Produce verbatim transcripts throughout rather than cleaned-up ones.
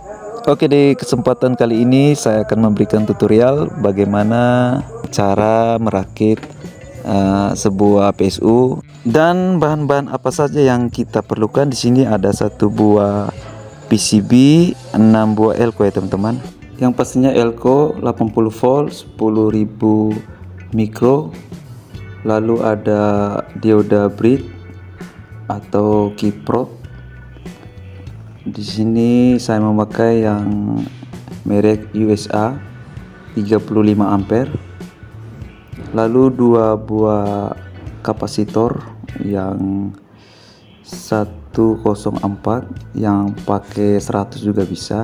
Oke, di kesempatan kali ini saya akan memberikan tutorial bagaimana cara merakit uh, sebuah P S U dan bahan-bahan apa saja yang kita perlukan. Di sini ada satu buah P C B, enam buah elko ya teman-teman. Yang pastinya elko delapan puluh volt, sepuluh ribu mikro. Lalu ada dioda bridge atau kiprot. Di sini saya memakai yang merek U S A tiga puluh lima ampere. Lalu dua buah kapasitor yang seratus empat, yang pakai seratus juga bisa.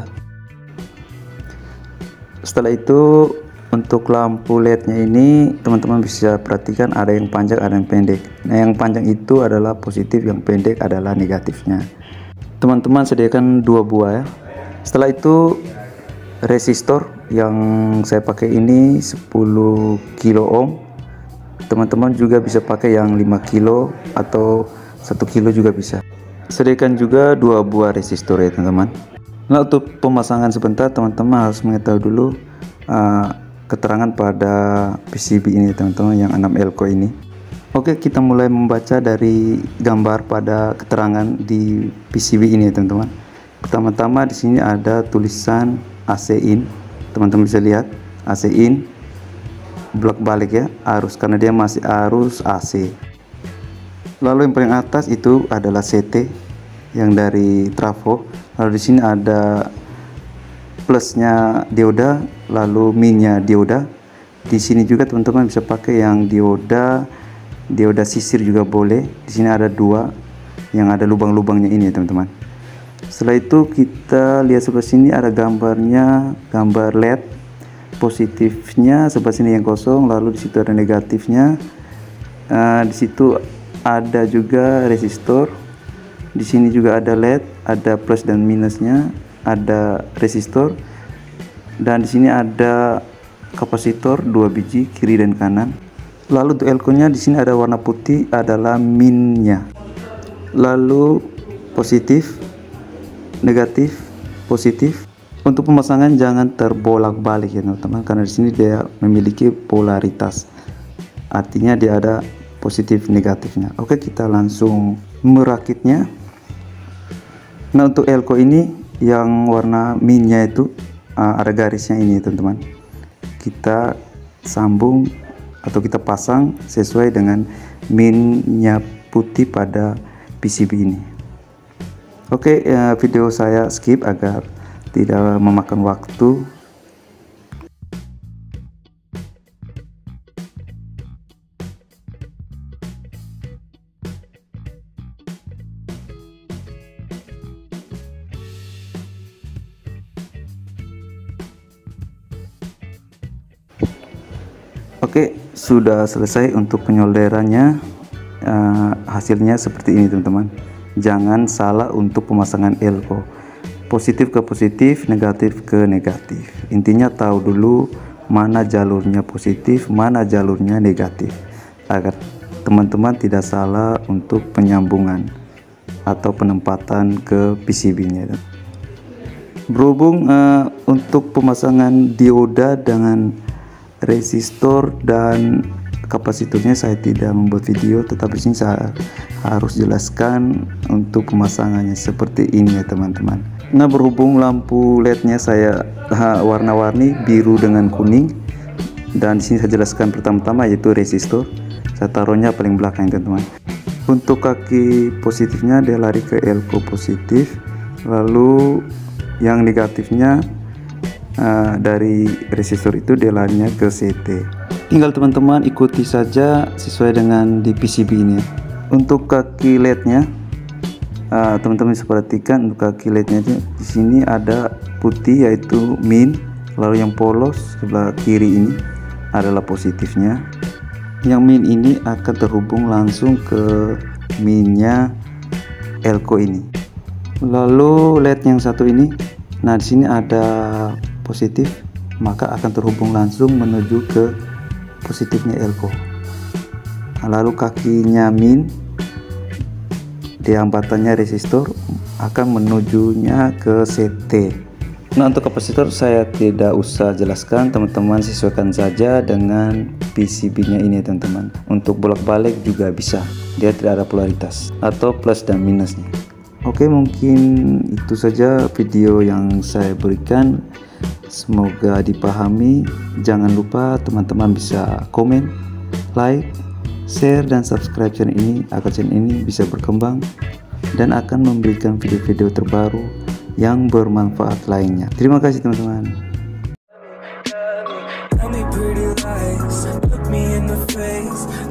Setelah itu untuk lampu L E D-nya ini teman-teman bisa perhatikan ada yang panjang, ada yang pendek. Nah, yang panjang itu adalah positif, yang pendek adalah negatifnya. Teman-teman sediakan dua buah ya. Setelah itu resistor yang saya pakai ini sepuluh kilo ohm. Teman-teman juga bisa pakai yang lima kilo atau satu kilo juga bisa. Sediakan juga dua buah resistor ya teman-teman. Nah, untuk pemasangan sebentar teman-teman harus mengetahui dulu uh, keterangan pada P C B ini teman-teman, yang enam elko ini. Oke, kita mulai membaca dari gambar pada keterangan di P C B ini teman-teman. Pertama-tama di sini ada tulisan A C in. Teman-teman bisa lihat A C in, blok balik ya, arus, karena dia masih arus A C. Lalu yang paling atas itu adalah C T yang dari trafo. Lalu di sini ada plusnya dioda, lalu minusnya dioda. Di sini juga teman-teman bisa pakai yang dioda dioda sisir juga boleh. Di sini ada dua yang ada lubang-lubangnya ini ya teman-teman. Setelah itu kita lihat sebelah sini ada gambarnya, gambar L E D. Positifnya sebelah sini yang kosong, lalu di situ ada negatifnya. Uh, di situ ada juga resistor. Di sini juga ada L E D, ada plus dan minusnya, ada resistor, dan di sini ada kapasitor dua biji kiri dan kanan. Lalu untuk elko-nya di sini ada warna putih adalah minnya. Lalu positif, negatif, positif. Untuk pemasangan jangan terbolak-balik ya teman-teman, karena di sini dia memiliki polaritas. Artinya dia ada positif negatifnya. Oke, kita langsung merakitnya. Nah, untuk elko ini yang warna minnya itu uh, ada garisnya ini teman-teman. Kita sambung atau kita pasang sesuai dengan minnya putih pada P C B ini. Oke, uh, video saya skip agar tidak memakan waktu. Oke, sudah selesai untuk penyolderannya. Uh, hasilnya seperti ini teman-teman. Jangan salah untuk pemasangan elko. Positif ke positif, negatif ke negatif. Intinya tahu dulu mana jalurnya positif, mana jalurnya negatif, agar teman-teman tidak salah untuk penyambungan atau penempatan ke P C B-nya. Berhubung uh, untuk pemasangan dioda dengan resistor dan kapasitornya saya tidak membuat video, tetapi sini saya harus jelaskan untuk pemasangannya seperti ini ya teman-teman. Nah, berhubung lampu L E D-nya saya warna-warni biru dengan kuning, dan di sini saya jelaskan pertama-tama yaitu resistor. Saya taruhnya paling belakang teman-teman. Untuk kaki positifnya dia lari ke elko positif, lalu yang negatifnya Uh, dari resistor itu dia larinya ke C T. Tinggal teman-teman ikuti saja sesuai dengan di P C B ini. Untuk kaki L E D-nya, uh, teman-teman bisa perhatikan untuk kaki L E D-nya di sini ada putih yaitu min, lalu yang polos sebelah kiri ini adalah positifnya. Yang min ini akan terhubung langsung ke minnya elko ini. Lalu L E D yang satu ini, nah di sini ada positif, maka akan terhubung langsung menuju ke positifnya elko. Lalu kakinya min, di hambatannya resistor, akan menujunya ke C T. Nah, untuk kapasitor saya tidak usah jelaskan, teman-teman sesuaikan saja dengan P C B-nya ini ya teman-teman. Untuk bolak-balik juga bisa, dia tidak ada polaritas atau plus dan minusnya. Oke, mungkin itu saja video yang saya berikan. Semoga dipahami. Jangan lupa teman-teman bisa komen, like, share, dan subscribe channel ini agar channel ini bisa berkembang dan akan memberikan video-video terbaru yang bermanfaat lainnya. Terima kasih teman-teman. Tell me pretty lies, look me in the face.